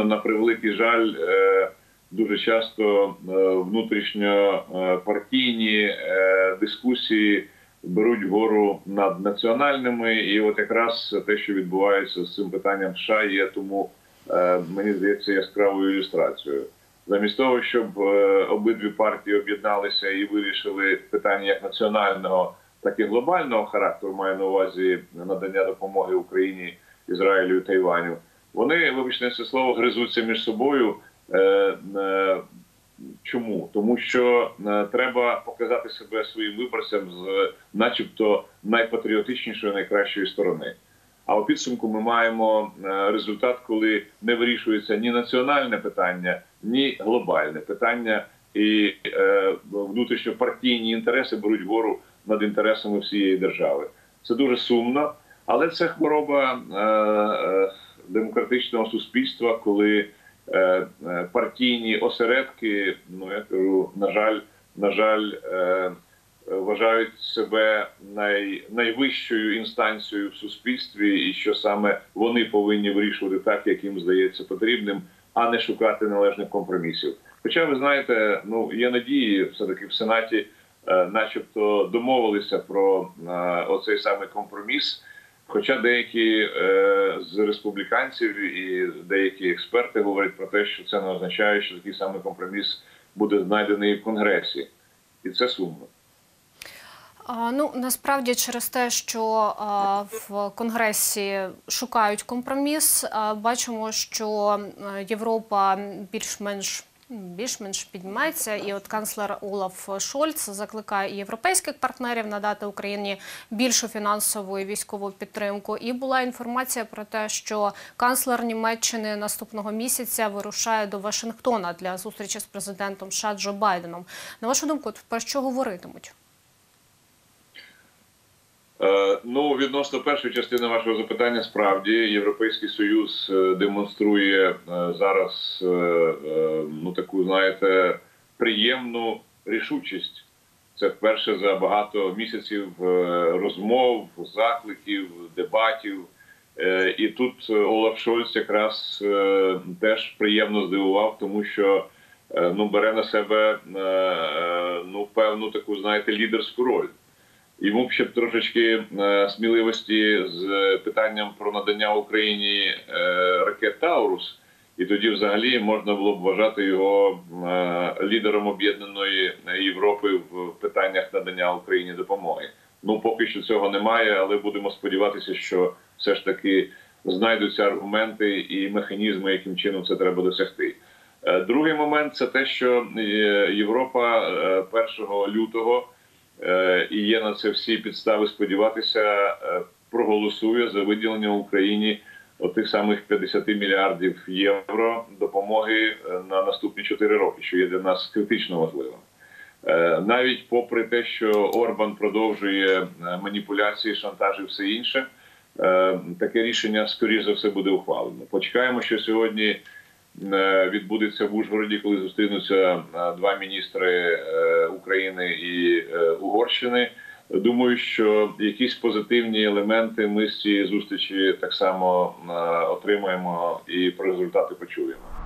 на превеликий жаль, дуже часто внутрішньопартійні дискусії беруть гору над національними. І от якраз те, що відбувається з цим питанням в США, є тому, мені здається, яскравою ілюстрацією. Замість того, щоб обидві партії об'єдналися і вирішили питання як національного, так і глобального характеру, маю на увазі надання допомоги Україні, Ізраїлю і Тайваню, вони, вибачте це слово, гризуться між собою. Чому? Тому що треба показати себе своїм виборцям з начебто найпатріотичнішої, найкращої сторони. А у підсумку ми маємо результат, коли не вирішується ні національне питання, ні глобальне питання, і внутрішньопартійні інтереси беруть гору над інтересами всієї держави. Це дуже сумно, але це хвороба демократичного суспільства, коли партійні осередки, ну я кажу, на жаль, вважають себе найвищою інстанцією в суспільстві, і що саме вони повинні вирішувати так, як їм здається потрібним, а не шукати належних компромісів. Хоча, ви знаєте, ну, є надії, все-таки в Сенаті начебто домовилися про оцей саме компроміс, хоча деякі з республіканців і деякі експерти говорять про те, що це не означає, що такий самий компроміс буде знайдений в Конгресі. І це сумно. Ну, насправді через те, що в Конгресі шукають компроміс, бачимо, що Європа більш-менш піднімається, і от канцлер Олаф Шольц закликає і європейських партнерів надати Україні більшу фінансову і військову підтримку. І була інформація про те, що канцлер Німеччини наступного місяця вирушає до Вашингтона для зустрічі з президентом США Джо Байденом. На вашу думку, про що говоритимуть? Ну, відносно першої частини вашого запитання, справді, Європейський Союз демонструє зараз, ну, таку, знаєте, приємну рішучість. Це вперше за багато місяців розмов, закликів, дебатів. І тут Олаф Шольц якраз теж приємно здивував, тому що, ну, бере на себе, ну, певну таку, знаєте, лідерську роль. Йому б ще трошечки сміливості з питанням про надання Україні ракет «Таурус», і тоді взагалі можна було б вважати його лідером об'єднаної Європи в питаннях надання Україні допомоги. Ну, поки що цього немає, але будемо сподіватися, що все ж таки знайдуться аргументи і механізми, яким чином це треба досягти. Другий момент – це те, що Європа 1 лютого, і є на це всі підстави сподіватися, проголосує за виділення Україні тих самих 50 мільярдів євро допомоги на наступні 4 роки, що є для нас критично важливим. Навіть попри те, що Орбан продовжує маніпуляції, шантаж і все інше, таке рішення, скоріш за все, буде ухвалено. Почекаємо, що сьогодні відбудеться в Ужгороді, коли зустрінуться два міністри України і Угорщини. Думаю, що якісь позитивні елементи ми з цієї зустрічі так само отримаємо і про результати почуємо.